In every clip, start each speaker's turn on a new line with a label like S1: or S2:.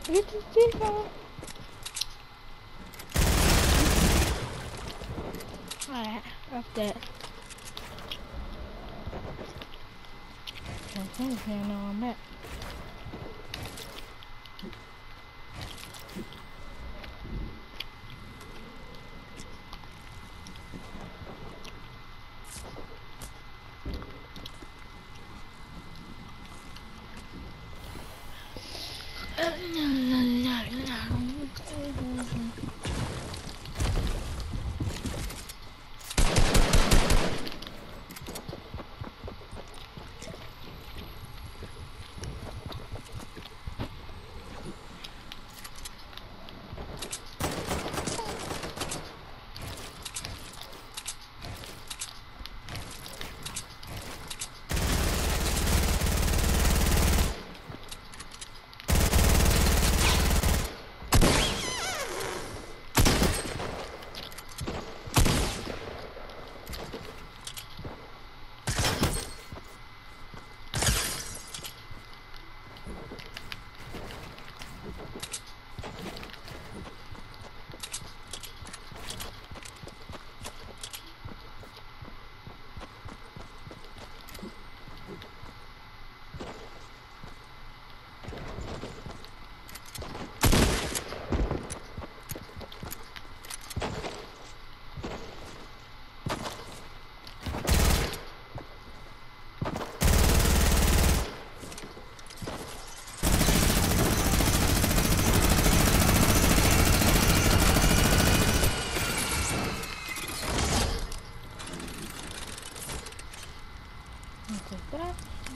S1: Get the default. Alright, up that. I think I know I'm at. That.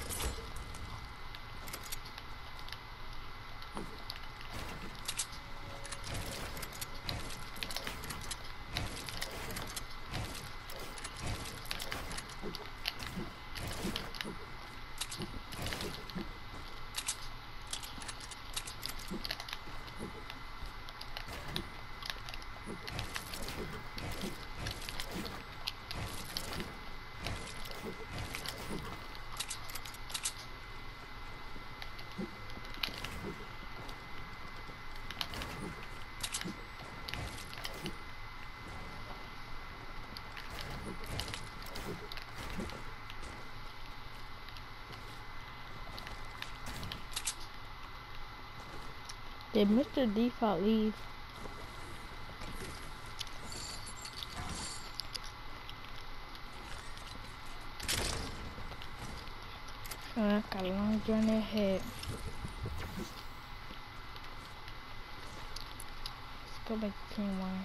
S1: Did Mr. Default leave? I got a long journey ahead. Let's go back to team 1.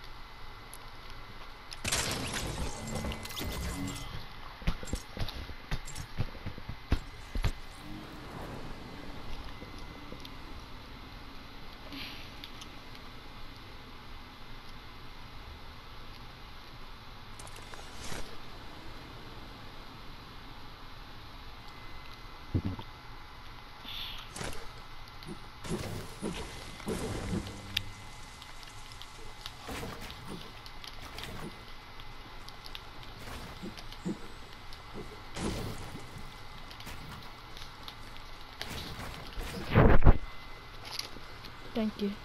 S1: Thank you.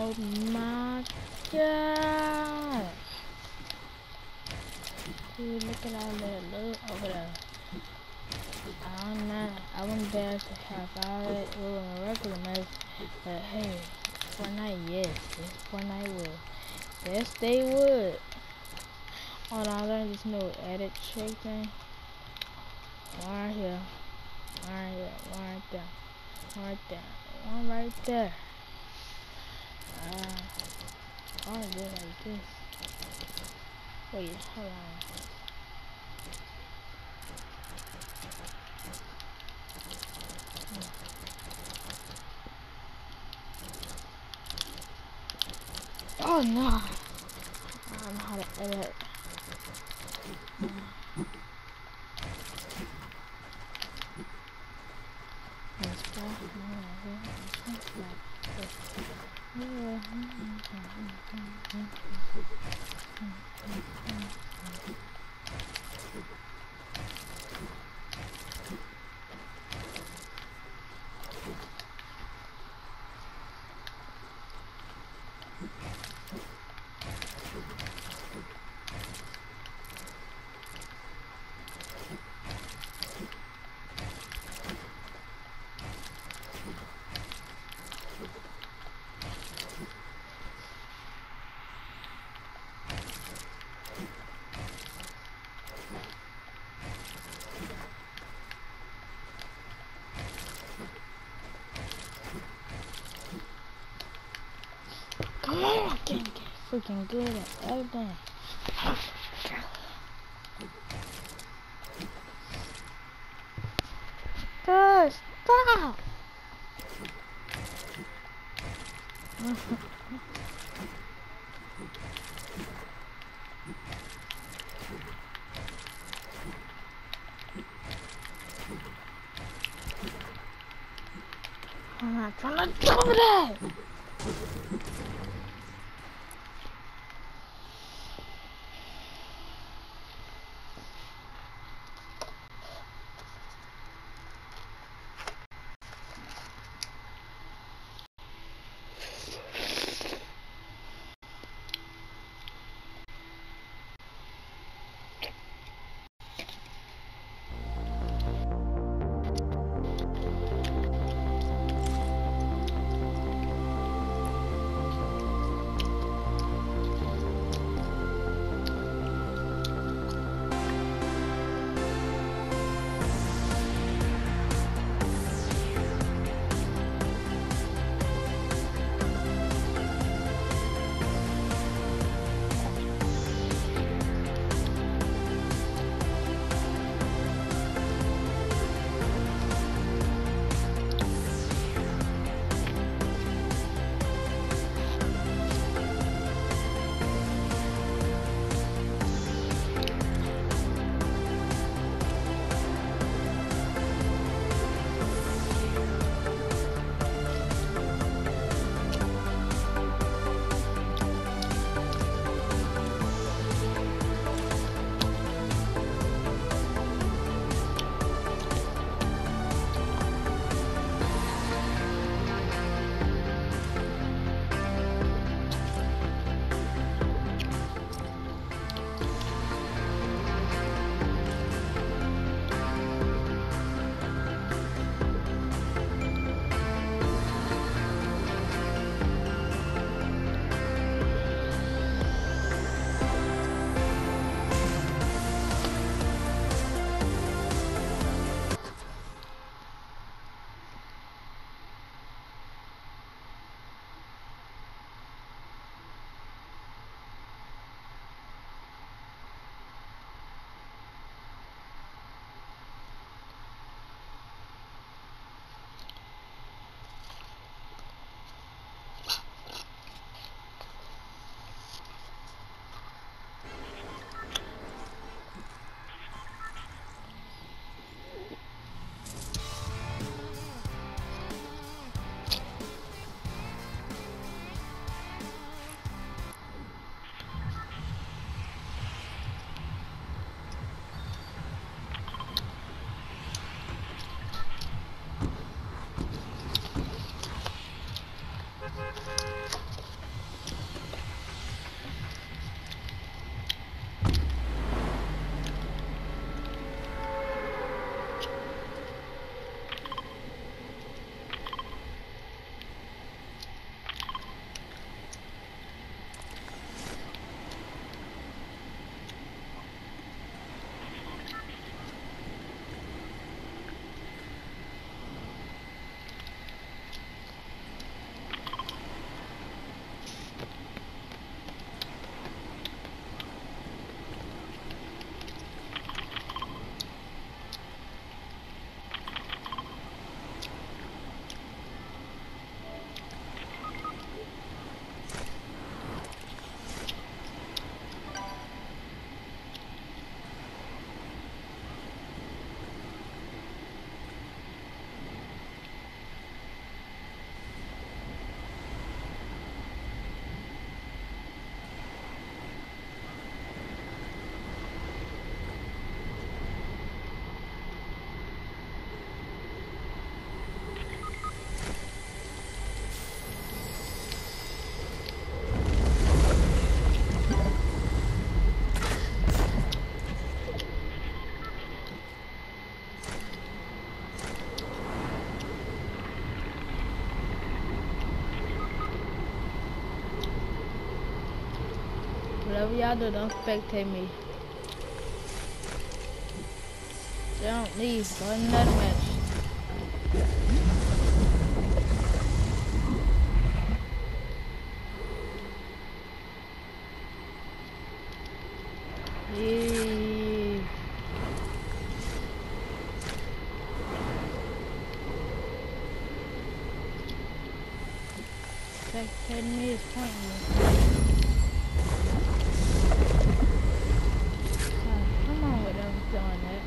S1: Oh my god. Dude, look at all that look over there. I wouldn't be able to have all that little regular mess, but hey, Fortnite, yes, Fortnite would. Yes, they would. Hold on, I learned this new edit trick thing. One right here, one right here, one right there, one right there, one right there. I wanna do it like this. Wait, hold on. Oh no! I don't know how to edit. Come on, I can't get freaking good at everything. Good, stop! I'm not trying to do that! Whatever y'all do, don't spectate me. Don't leave. Go in another match. Leave. Spectating me is pointless. Come on with them doing that.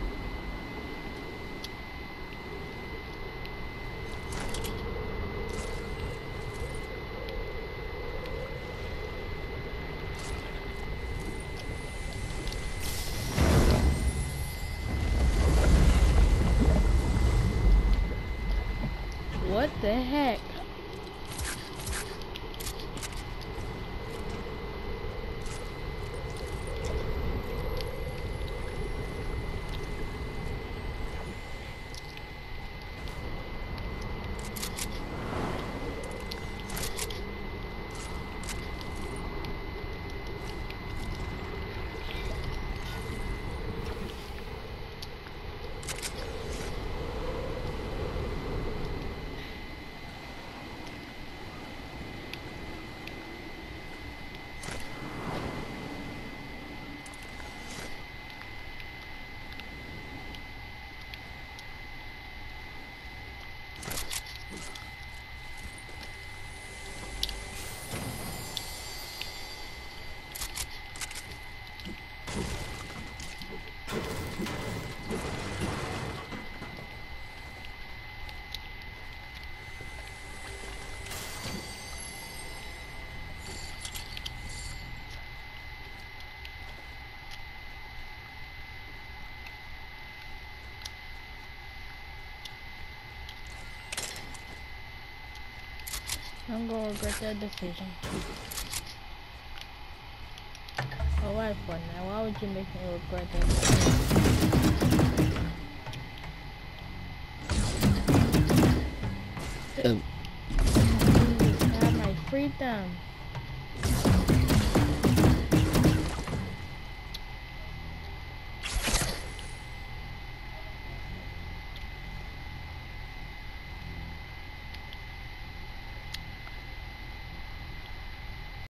S1: What the heck? I'm gonna regret that decision. Oh, why for now? Why would you make me regret that decision? I have my freedom.